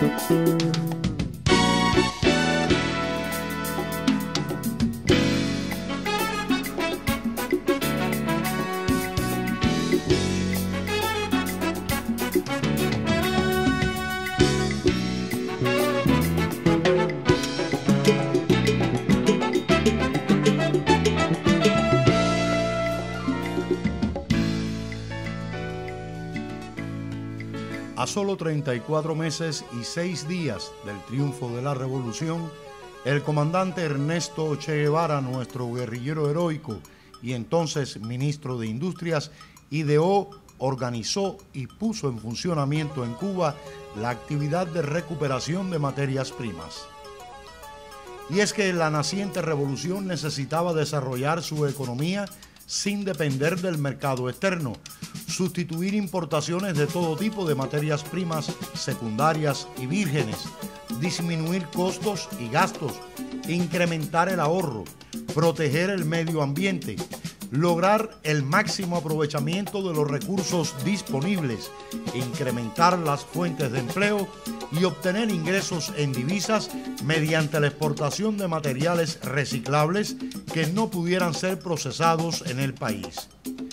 A solo 34 meses y 6 días del triunfo de la revolución, el comandante Ernesto Che Guevara, nuestro guerrillero heroico y entonces ministro de Industrias, ideó, organizó y puso en funcionamiento en Cuba la actividad de recuperación de materias primas. Y es que la naciente revolución necesitaba desarrollar su economía sin depender del mercado externo, sustituir importaciones de todo tipo de materias primas secundarias y vírgenes, disminuir costos y gastos, incrementar el ahorro, proteger el medio ambiente, lograr el máximo aprovechamiento de los recursos disponibles, incrementar las fuentes de empleo y obtener ingresos en divisas mediante la exportación de materiales reciclables que no pudieran ser procesados en el país.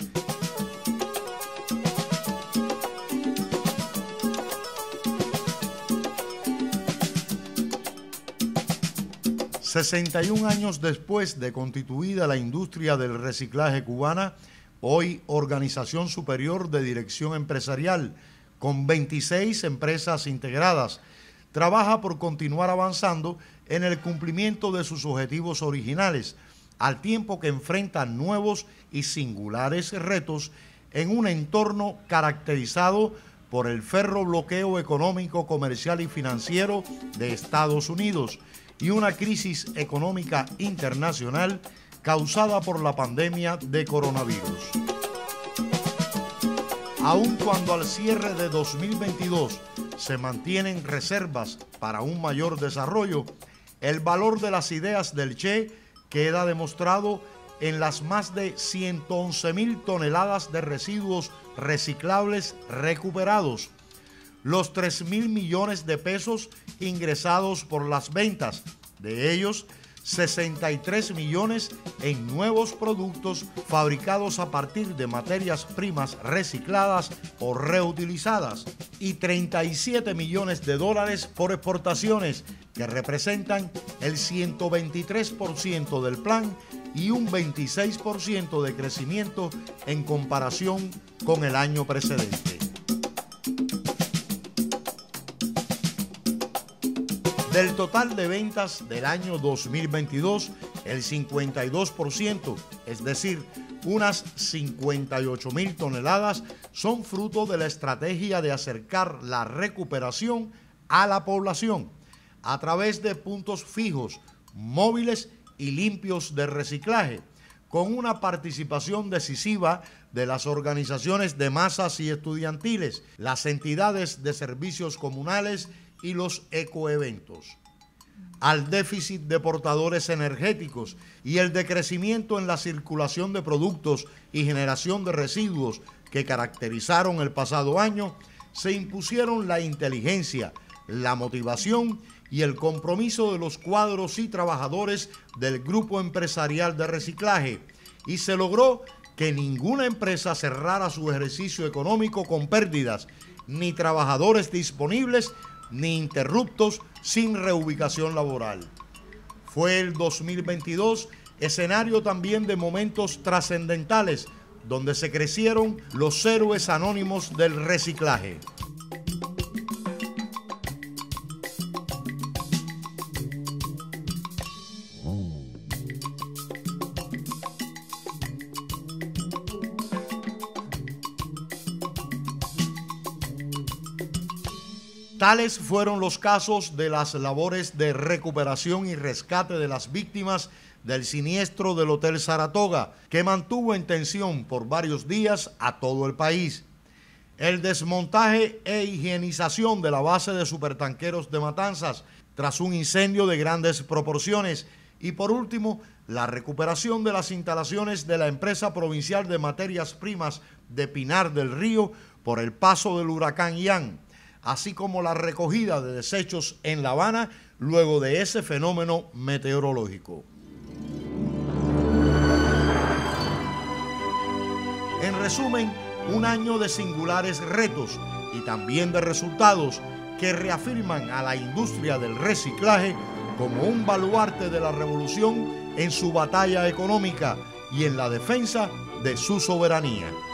...61 años después de constituida la industria del reciclaje cubana, hoy Organización Superior de Dirección Empresarial, con 26 empresas integradas, trabaja por continuar avanzando en el cumplimiento de sus objetivos originales, al tiempo que enfrenta nuevos y singulares retos en un entorno caracterizado por el ferrobloqueo económico, comercial y financiero de Estados Unidos, y una crisis económica internacional causada por la pandemia de coronavirus. Aun cuando al cierre de 2022 se mantienen reservas para un mayor desarrollo, el valor de las ideas del Che queda demostrado en las más de 111.000 toneladas de residuos reciclables recuperados, los 3.000 millones de pesos ingresados por las ventas, de ellos 63 millones en nuevos productos fabricados a partir de materias primas recicladas o reutilizadas y 37 millones de dólares por exportaciones, que representan el 123% del plan y un 26% de crecimiento en comparación con el año precedente. Del total de ventas del año 2022, el 52%, es decir, unas 58.000 toneladas, son fruto de la estrategia de acercar la recuperación a la población a través de puntos fijos, móviles y limpios de reciclaje, con una participación decisiva de las organizaciones de masas y estudiantiles, las entidades de servicios comunales y los ecoeventos. Al déficit de portadores energéticos y el decrecimiento en la circulación de productos y generación de residuos que caracterizaron el pasado año, se impusieron la inteligencia, la motivación y el compromiso de los cuadros y trabajadores del grupo empresarial de reciclaje, y se logró que ninguna empresa cerrara su ejercicio económico con pérdidas, ni trabajadores disponibles, ni interruptos sin reubicación laboral. Fue el 2022 escenario también de momentos trascendentales, donde se crecieron los héroes anónimos del reciclaje. Tales fueron los casos de las labores de recuperación y rescate de las víctimas del siniestro del Hotel Saratoga, que mantuvo en tensión por varios días a todo el país. El desmontaje e higienización de la base de supertanqueros de Matanzas tras un incendio de grandes proporciones. Y por último, la recuperación de las instalaciones de la empresa provincial de materias primas de Pinar del Río por el paso del huracán Ian, así como la recogida de desechos en La Habana luego de ese fenómeno meteorológico. En resumen, un año de singulares retos y también de resultados que reafirman a la industria del reciclaje como un baluarte de la revolución en su batalla económica y en la defensa de su soberanía.